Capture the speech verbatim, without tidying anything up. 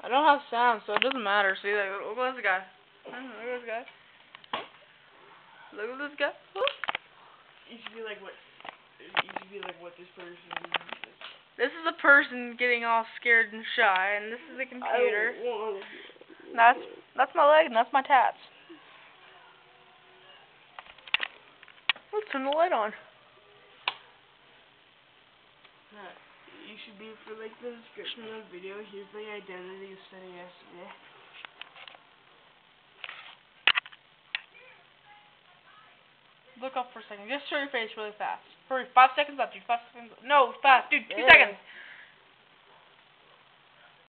don't have sound, so it doesn't matter. See, like, look at this guy. Look at this guy. Look at this guy. You should be like what? You should be like what this person. This is a person getting all scared and shy, and this is a computer. That's that's my leg, and that's my tats. Let's turn the light on. Uh, you should be for like the description of the video. Here's the identity of study yesterday. Look up for a second. Just show your face really fast. Hurry, five seconds left, dude. Five seconds. No, fast, dude. Two Yeah. seconds.